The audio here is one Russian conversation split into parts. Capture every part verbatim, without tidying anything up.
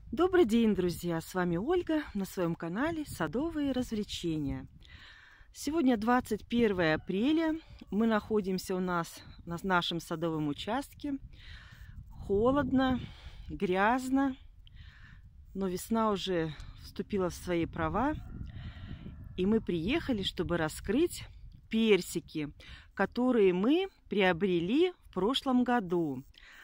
Добрый день, друзья! С вами Ольга на своем канале «Садовые развлечения». Сегодня двадцать первое апреля. Мы находимся у нас на нашем садовом участке. Холодно, грязно, но весна уже вступила в свои права. И мы приехали, чтобы раскрыть персики, которые мы приобрели в прошлом году.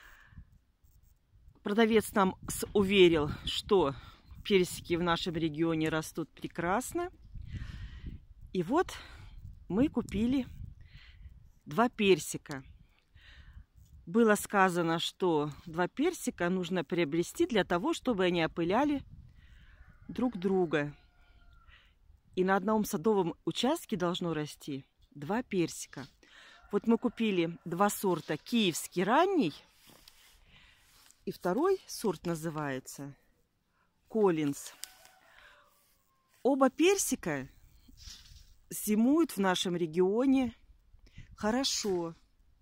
Продавец нам уверил, что персики в нашем регионе растут прекрасно. И вот мы купили два персика. Было сказано, что два персика нужно приобрести для того, чтобы они опыляли друг друга. И на одном садовом участке должно расти два персика. Вот мы купили два сорта: киевский ранний. И второй сорт называется Коллинз. Оба персика зимуют в нашем регионе хорошо.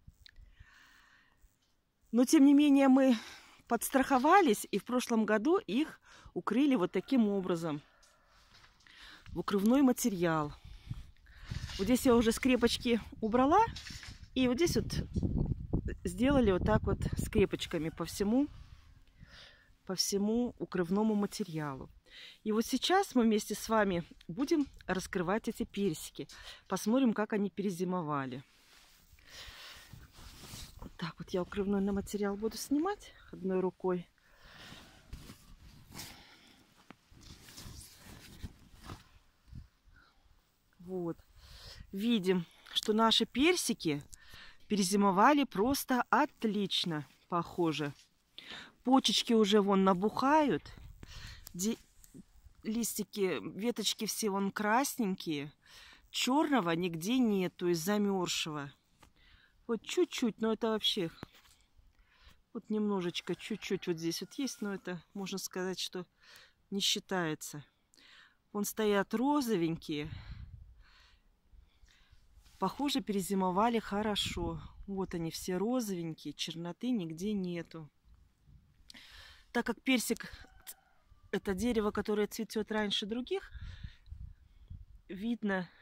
Но, тем не менее, мы подстраховались, и в прошлом году их укрыли вот таким образом, в укрывной материал. Вот здесь я уже скрепочки убрала, и вот здесь вот сделали вот так вот скрепочками по всему, по всему укрывному материалу. И вот сейчас мы вместе с вами будем раскрывать эти персики. Посмотрим, как они перезимовали. Вот так вот я укрывной на материал буду снимать одной рукой. Вот. Видим, что наши персики перезимовали просто отлично, похоже. Почечки уже вон набухают. Ди... Листики, веточки все вон красненькие. Черного нигде нет, то есть замерзшего. Вот чуть-чуть, но это вообще... Вот немножечко, чуть-чуть вот здесь вот есть, но это, можно сказать, что не считается. Вон стоят розовенькие. Похоже, перезимовали хорошо. Вот они все розовенькие, черноты нигде нету. Так как персик – это дерево, которое цветет раньше других, видно,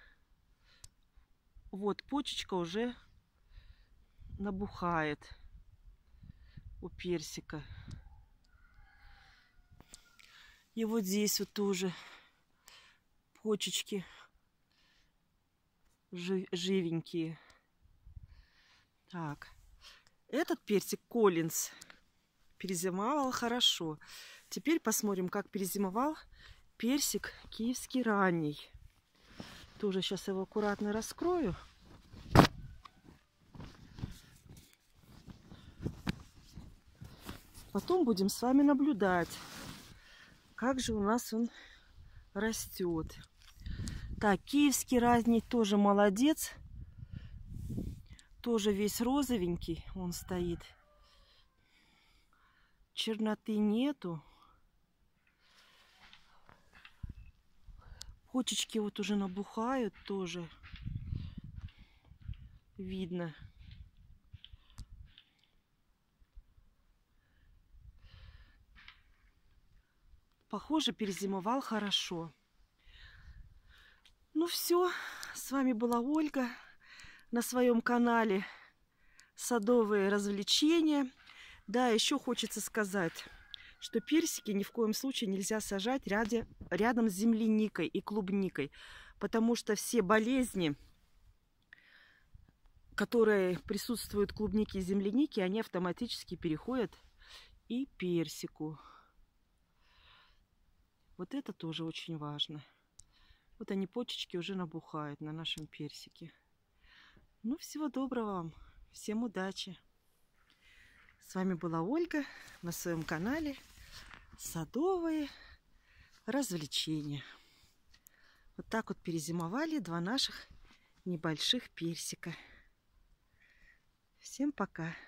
вот почечка уже набухает у персика. И вот здесь вот тоже почечки живенькие. Так, этот персик Коллинз перезимовал хорошо. Теперь посмотрим, как перезимовал персик киевский ранний. Тоже сейчас его аккуратно раскрою. Потом будем с вами наблюдать, как же у нас он растет. Так, киевский ранний тоже молодец. Тоже весь розовенький он стоит. Черноты нету. Почечки вот уже набухают тоже. Видно. Похоже, перезимовал хорошо. Ну все, с вами была Ольга на своем канале «Садовые развлечения». Да, еще хочется сказать, что персики ни в коем случае нельзя сажать ряде, рядом с земляникой и клубникой, потому что все болезни, которые присутствуют в клубнике и землянике, они автоматически переходят и персику. Вот это тоже очень важно. Вот они, почечки, уже набухают на нашем персике. Ну, всего доброго вам. Всем удачи. С вами была Ольга на своем канале «Садовые развлечения». Вот так вот перезимовали два наших небольших персика. Всем пока.